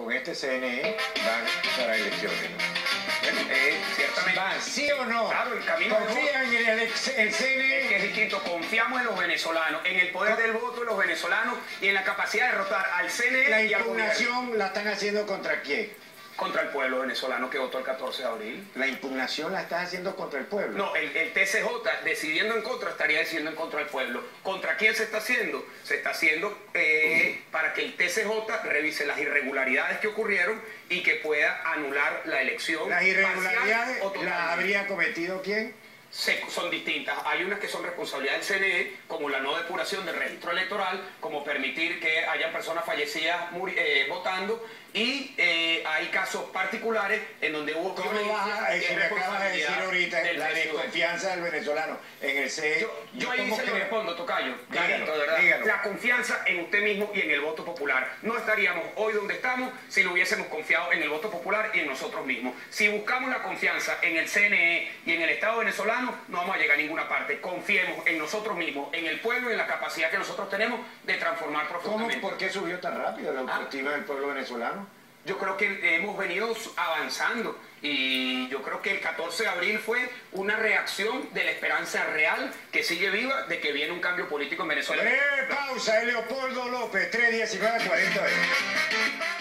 con este CNE van para elecciones. Bueno, ciertamente. ¿Van sí o no? Claro, el camino ¿Confían en el CNE? es que es distinto. Confiamos en los venezolanos, en el poder del voto de los venezolanos y en la capacidad de derrotar al CNE La y al gobierno. impugnación la están haciendo ¿contra quién? Contra el pueblo venezolano que votó el 14 de abril. La impugnación la estás haciendo contra el pueblo. No, el TCJ decidiendo en contra estaría decidiendo en contra del pueblo. ¿Contra quién se está haciendo? Se está haciendo para que el TCJ revise las irregularidades que ocurrieron y que pueda anular la elección. ¿Las irregularidades las habría cometido quién? Son distintas. Hay unas que son responsabilidad del CNE, como la no depuración del registro electoral, como permitir que haya personas fallecidas votando, y hay casos particulares en donde hubo ¿Cómo vas a eso que acabas de decir ahorita, la desconfianza del venezolano en el CNE? Yo ahí se lo respondo, tocayo. Dígalo, Clarito, ¿verdad? dígalo. La confianza en usted mismo y en el voto popular. No estaríamos hoy donde estamos si no hubiésemos confiado en el voto popular y en nosotros mismos. Si buscamos la confianza en el CNE y en el Estado venezolano, no vamos a llegar a ninguna parte. Confiemos en nosotros mismos, en el pueblo y en la capacidad que nosotros tenemos de transformar profundamente. ¿Por qué subió tan rápido la autoestima del pueblo venezolano? Yo creo que hemos venido avanzando y yo creo que el 14 de abril fue una reacción de la esperanza real que sigue viva de que viene un cambio político en Venezuela. Pausa, Leopoldo López, 3:19:40.